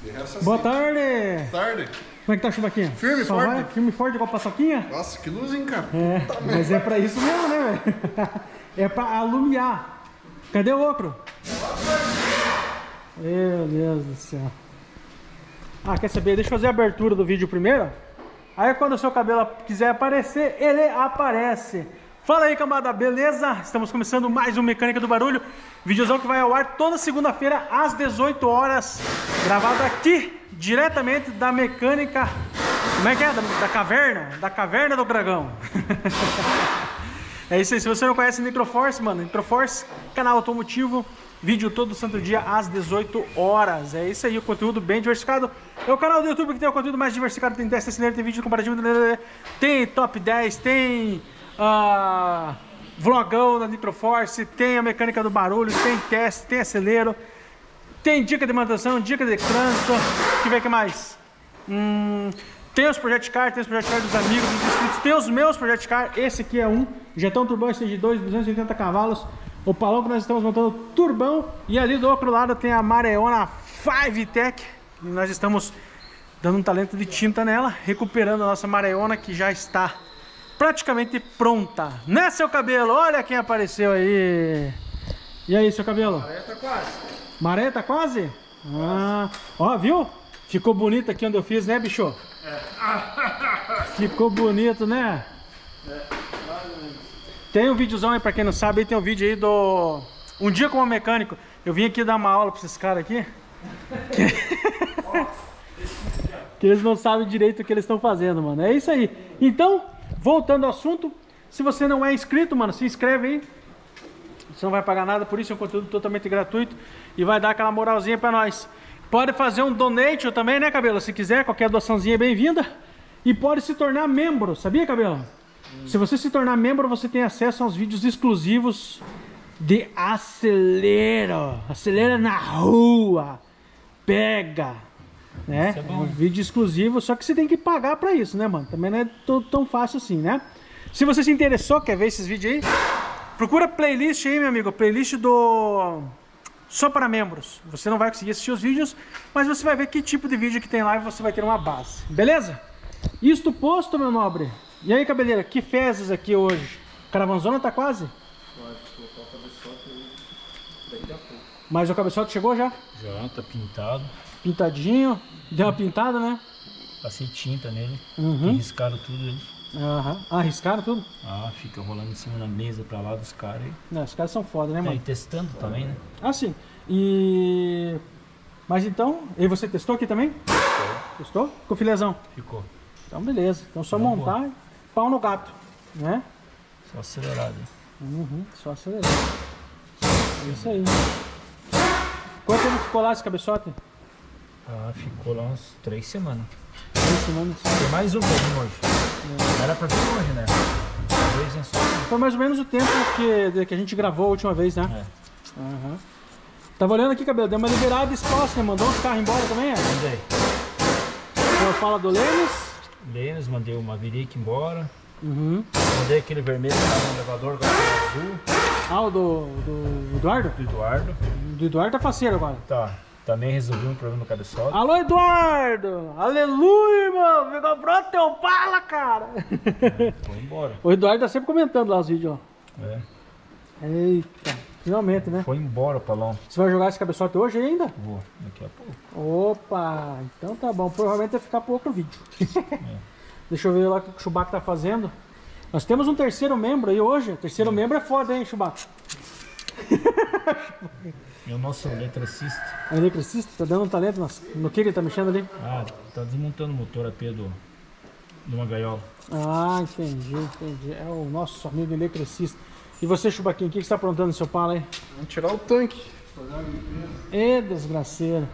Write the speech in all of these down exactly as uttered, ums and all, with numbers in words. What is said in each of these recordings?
Boa tarde! Boa tarde! Como é que tá, Chubaquinha? Firme, Só forte. vai? Firme e forte igual paçoquinha? Nossa, que luz, hein, cara? É, Puta mas merda. é pra isso mesmo, né, velho? É pra alumiar. Cadê o outro? Meu Deus do céu. Ah, quer saber? Deixa eu fazer a abertura do vídeo primeiro. Aí quando o seu cabelo quiser aparecer, ele aparece. Fala aí, cambada, beleza? Estamos começando mais um Mecânica do Barulho. Videozão que vai ao ar toda segunda-feira às dezoito horas. Gravado aqui, diretamente da mecânica... Como é que é? Da, da caverna? Da caverna do dragão. É isso aí. Se você não conhece Nitroforce, mano, Nitroforce, canal automotivo. Vídeo todo santo dia às dezoito horas. É isso aí, o conteúdo bem diversificado. É o canal do YouTube que tem o conteúdo mais diversificado. Tem teste acelera, tem vídeo comparativo, tem top dez, tem uh, vlogão da Nitroforce, tem a mecânica do barulho, tem teste, tem acelero, tem dica de manutenção, dica de trânsito. Deixa eu ver o que mais. Hum, tem os Project Car, tem os Project Car dos amigos, dos inscritos, tem os meus Project Car. Esse aqui é um Jetão Turbão Stage dois, duzentos e oitenta cavalos. O palão que nós estamos montando turbão. E ali do outro lado tem a Mareona Five Tech. E nós estamos dando um talento de tinta nela, recuperando a nossa Mareona que já está praticamente pronta. Né, seu cabelo? Olha quem apareceu aí. E aí, seu cabelo? Maré tá quase. Maré tá quase? Ah, ó, viu? Ficou bonito aqui onde eu fiz, né, bicho? É. Ficou bonito, né? É. Tem um videozão aí, pra quem não sabe, aí tem um vídeo aí do... Um dia como mecânico. Eu vim aqui dar uma aula pra esses caras aqui. Que... que eles não sabem direito o que eles estão fazendo, mano. É isso aí. Então, voltando ao assunto, se você não é inscrito, mano, se inscreve aí. Você não vai pagar nada, por isso é um conteúdo totalmente gratuito. E vai dar aquela moralzinha pra nós. Pode fazer um donate também, né, Cabelo? Se quiser, qualquer doaçãozinha é bem-vinda. E pode se tornar membro, sabia, Cabelo? Hum. Se você se tornar membro, você tem acesso aos vídeos exclusivos de acelero. Acelera na rua. Pega. Né? Isso é bom. Um vídeo exclusivo, só que você tem que pagar pra isso, né, mano? Também não é tão fácil assim, né? Se você se interessou, quer ver esses vídeos aí? Procura playlist aí, meu amigo. Playlist do... Só para membros. Você não vai conseguir assistir os vídeos, mas você vai ver que tipo de vídeo que tem lá e você vai ter uma base. Beleza? Isto posto, meu nobre. E aí, cabeleira, que fezes aqui hoje? Caravanzona tá quase? Pode colocar o cabeçote daqui a pouco. Mas o cabeçote chegou já? Já, tá pintado. Pintadinho. Deu uma pintada, né? Passei tinta nele. Uhum. E riscaram tudo ele. Aham. Ah, arriscaram tudo? Ah, fica rolando em cima da mesa pra lá dos caras aí. Não, os caras são foda, né, É, mano? e testando também, né? Ah, sim. E... Mas então, e você testou aqui também? Ficou. Testou? Ficou filezão? Ficou. Então, beleza. Então, só Tá montar bom. e pau no gato, né? Só acelerado. Uhum, só acelerar. É isso aí. Quanto tempo ficou lá esse cabeçote? Ah, ficou lá umas três semanas. Três semanas. Tem mais um pra vir hoje. É. Era pra vir hoje, né? Dois em só. Foi mais ou menos o tempo que, que a gente gravou a última vez, né? É. Uhum. Tava olhando aqui, cabelo, deu uma liberada de espaço, né? Mandou os carros embora também, é? Mandei. Então, fala do Lênis. Lênis, mandei o Maverick embora. Uhum. Mandei aquele vermelho que tava no elevador, agora tá azul. Ah, o do, do Eduardo? Do Eduardo. Do Eduardo tá faceiro agora. Tá. Também resolvi um problema no cabeçote. Alô, Eduardo! Aleluia, irmão! Ficou pronto teu pala, cara! Foi embora. O Eduardo tá sempre comentando lá os vídeos, ó. É. Eita, finalmente, né? Foi embora o palão. Você vai jogar esse cabeçote hoje ainda? Vou, daqui a pouco. Opa, então tá bom. Provavelmente vai ficar pro outro vídeo. É. Deixa eu ver lá o que o Chewbacca tá fazendo. Nós temos um terceiro membro aí hoje. O terceiro é. membro é foda, hein, Chewbacca? É o nosso eletricista. É eletricista? Tá dando um talento no, no que ele tá mexendo ali? Ah, tá desmontando o motor A P do, de uma gaiola. Ah, entendi, entendi. É o nosso amigo eletricista. E você, Chewbacquinho, o que, que você tá aprontando no seu pala aí? Vamos tirar o tanque. É, desgraceiro.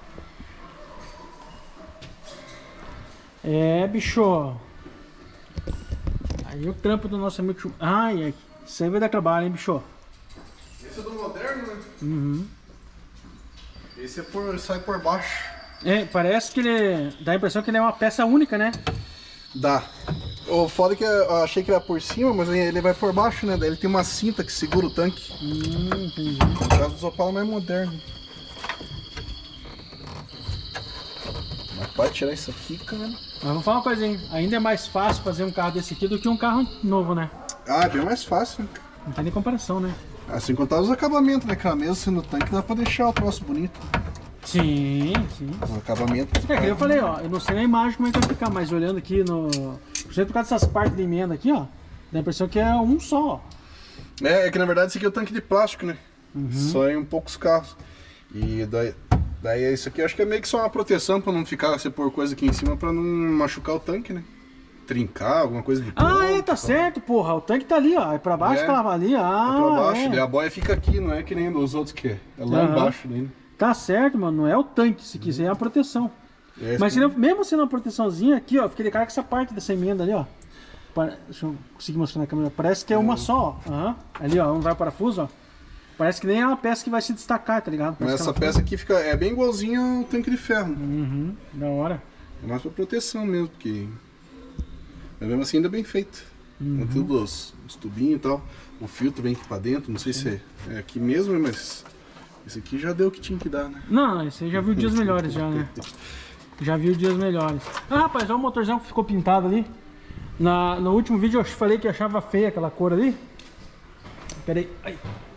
É, bicho. Aí o trampo do nosso amigo Chewbacca. Ai, ai. Isso aí vai dar trabalho, hein, bicho? Esse é do moderno, né? Uhum. Esse é por, sai por baixo. É, parece que ele... Dá a impressão que ele é uma peça única, né? Dá. O foda é que eu achei que era por cima, mas ele vai por baixo, né? Daí ele tem uma cinta que segura o tanque. Hum, entendi. No caso dos Opala mais moderno. capaz de tirar isso aqui, cara. Mas vou falar uma coisa, hein? Ainda é mais fácil fazer um carro desse aqui do que um carro novo, né? Ah, é bem mais fácil. Não tem nem comparação, né? Assim contar os acabamentos, né? Cara, mesmo sendo tanque, dá pra deixar o troço bonito. Sim, sim. Os acabamentos. É que eu falei, ó, eu não sei na imagem como é que vai ficar, mas olhando aqui no... Por causa dessas partes de emenda aqui, ó, dá a impressão que é um só, ó. É, é que na verdade esse aqui é o tanque de plástico, né? Uhum. Só em poucos carros. E daí, daí isso aqui eu acho que é meio que só uma proteção pra não ficar, você pôr coisa aqui em cima pra não machucar o tanque, né? Trincar, alguma coisa de Ah, é, ponta, tá certo, porra. O tanque tá ali, ó. É pra baixo É. que ela vai ali. Ah, É pra baixo, é. daí a boia fica aqui, não é que nem os outros que é. É lá Aham. embaixo daí, né? Tá certo, mano. Não é o tanque, se quiser é a proteção. É, Mas esse- se não- mesmo sendo uma proteçãozinha aqui, ó, fiquei de cara com essa parte dessa emenda ali, ó. Pare- Deixa eu conseguir mostrar na câmera. Parece que é uma só, ó. Aham. Ali, ó, onde vai o parafuso, ó. Parece que nem é uma peça que vai se destacar, tá ligado? Mas Parece essa que ela- peça aqui fica, é bem igualzinha ao tanque de ferro. Uhum, da hora. É mais pra proteção mesmo, porque... Mas mesmo assim ainda é bem feito. Uhum. Com tudo os, os tubinhos e tal. O filtro vem aqui pra dentro, não sei se é, é aqui mesmo, mas... Esse aqui já deu o que tinha que dar, né? Não, esse aí já viu dias melhores já, né? Já viu dias melhores. Ah, rapaz, olha o motorzão que ficou pintado ali. Na, no último vídeo eu falei que achava feia aquela cor ali. Pera aí. Ai.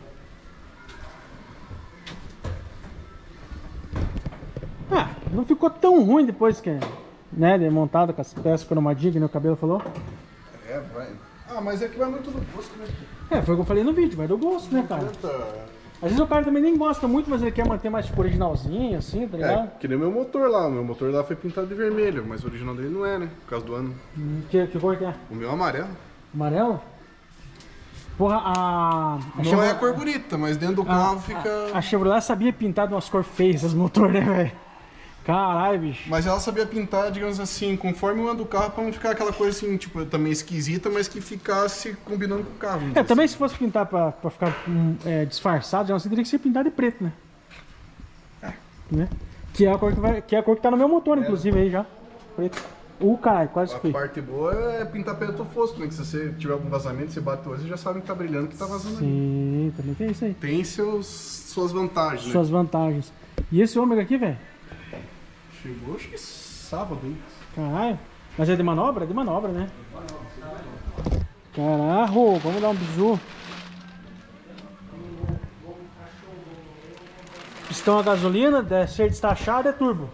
Ah, não ficou tão ruim depois que, né, de montado com as peças cromadinhas, que nem o cabelo falou. É, vai. Ah, mas é que vai muito do gosto, né? É, foi o que eu falei no vídeo, vai do gosto, né, cara? Tenta- Às vezes o cara também nem gosta muito, mas ele quer manter mais tipo originalzinho, assim, tá ligado? É, que nem o meu motor lá. O meu motor lá foi pintado de vermelho, mas o original dele não é, né? Por causa do ano. Hum, Que, que cor que é? O meu é amarelo. Amarelo? Porra, a... a Não Chevrolet- é a cor bonita, mas dentro do carro fica... A Chevrolet sabia pintar de umas cores feias os motores, né, velho? Caralho, bicho. Mas ela sabia pintar, digamos assim, conforme o ano do carro, pra não ficar aquela coisa assim, tipo, também esquisita, mas que ficasse combinando com o carro. vamos É, dizer também se fosse pintar pra, pra ficar hum, é, disfarçado, já você teria que ser pintado de preto, né? É. Né? Que é a cor que, vai, que é a cor que tá no meu motor, inclusive, aí já. Preto. Uh, caralho, quase A fui. parte boa é pintar preto fosco, né? Que se você tiver algum vazamento, você bate hoje, você já sabe que tá brilhando, que tá vazando ali. Sim, também tem isso aí. Tem seus, suas vantagens, né? Suas vantagens. E esse ômega aqui, velho? Chegou, acho que sábado, hein? Caralho. Mas é de manobra? É de manobra, né? Caralho, vamos dar um bisu. Pistão a gasolina, deve ser destachado, é turbo.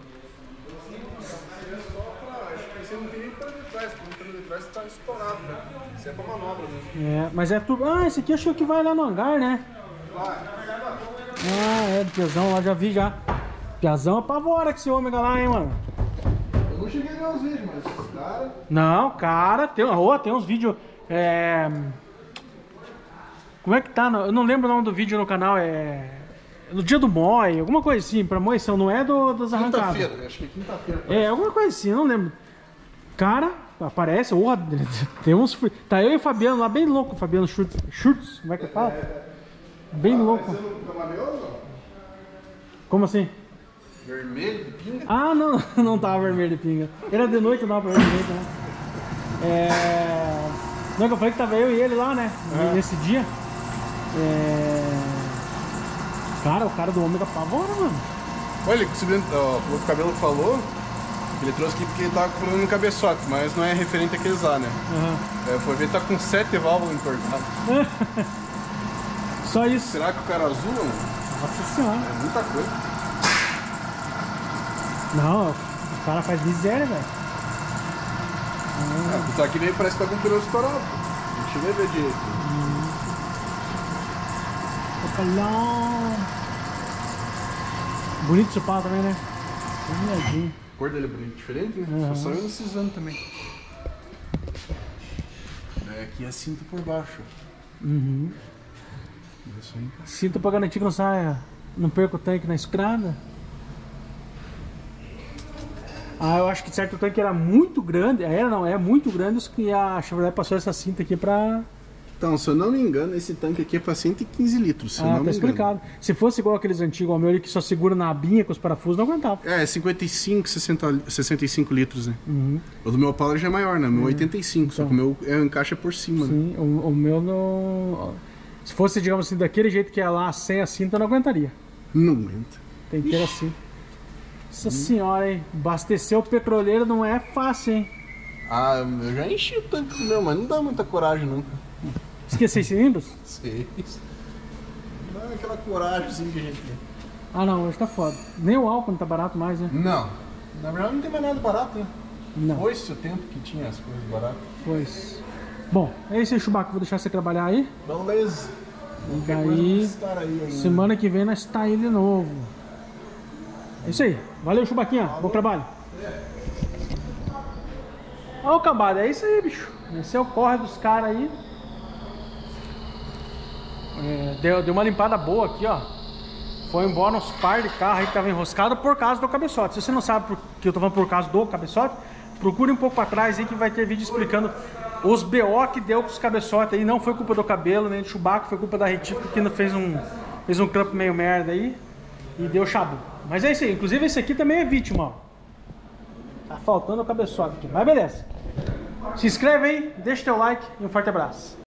Você não tem nem câmbio de trás, porque o câmbio de trás tá estourado, né? Isso é pra manobra mesmo. É, mas é turbo. Ah, esse aqui acho que vai lá no hangar, né? Vai. Ah, é, do Piazão lá, já vi já. Piazão apavora com esse ômega lá, hein, mano. Eu não cheguei a ver os vídeos, mas cara... Não, cara, tem, oh, tem uns vídeos. É... Como é que tá? no- Eu não lembro o nome do vídeo no canal, é. No dia do Moi, alguma coisa assim, pra moição, não é do, dos arrancados. Quinta-feira, acho que é quinta-feira. É, alguma coisa assim, eu não lembro. Cara, aparece, oh, tem uns. Tá eu e o Fabiano lá, bem louco, o Fabiano Schurtz. Schurtz, como é que fala? Bem louco. Você não trabalhou ou não? Como assim? Vermelho, de pinga? Ah, não, não tava vermelho de pinga. Era de noite, não tava vermelho de noite, né? É... Não, que eu falei que tava eu e ele lá, né? Nesse dia. É... Cara, o cara do ômega apavora, mano. Olha, o Silvio- ó, o cabelo falou, ele trouxe aqui porque ele tava com problema no cabeçote, mas não é referente àqueles lá, né? Aham. É, foi ver, tá com sete válvulas entortadas. Só isso. Será que o cara azul, mano? Nossa senhora. É muita coisa. Não, o cara faz miséria, velho. Ah, só que nem parece que tá com o pneu estourado. A gente vai ver direito. Opalão. Bonito esse pau também, né? Bonitadinho. A cor dele é bonito, diferente, né? Uhum. Só saiu nesses anos também. É, aqui é cinto por baixo. Uhum. Isso aí. Sinto pra garantir que não saia, não perca o tanque na estrada. Ah, eu acho que certo o tanque era muito grande, era não, é muito grande, e a Chevrolet passou essa cinta aqui pra... Então, se eu não me engano, esse tanque aqui é pra cento e quinze litros, se eu Ah, não tá me engano. explicado. Se fosse igual aqueles antigos, o meu ali que só segura na abinha com os parafusos, não aguentava. É, cinquenta e cinco, sessenta, sessenta e cinco litros, né? Uhum. O do meu Opala já é maior, né? O meu oitenta e cinco, só que o meu é, encaixa por cima, né? Sim, o, o meu não... Se fosse, digamos assim, daquele jeito que é lá, sem a cinta, eu não aguentaria. Não aguenta. Tem que ter assim. Nossa senhora, hein? Abastecer o petroleiro não é fácil, hein? Ah, eu já enchi o tanque do meu, mas não dá muita coragem nunca. Esqueci cilindros? Sei. Não é aquela coragem assim que a gente tem. Ah não, hoje tá foda. Nem o álcool não tá barato mais, né? Não. Na verdade não tem mais nada barato, né? Não. Foi esse o tempo que tinha as coisas baratas. Pois. Bom, é isso aí, Chewbacca. Vou deixar você trabalhar aí. Beleza. E daí, Estar aí ainda. semana que vem nós tá aí de novo. É isso aí. Valeu, Chewbacquinha. Bom trabalho. Ó, cambada, é isso aí, bicho. Esse é o corre dos caras aí. É, deu, deu uma limpada boa aqui, ó. Foi embora uns par de carros aí que tava enroscado por causa do cabeçote. Se você não sabe por que eu tô falando por causa do cabeçote, procure um pouco pra trás aí que vai ter vídeo explicando os B O que deu com os cabeçotes aí. Não foi culpa do cabelo, nem do Chewbacca, foi culpa da retífica que fez um, fez um crampo meio merda aí e deu chabu. Mas é isso aí, inclusive esse aqui também é vítima, ó. Tá faltando o cabeçote aqui, mas beleza. Se inscreve aí, deixa teu like e um forte abraço.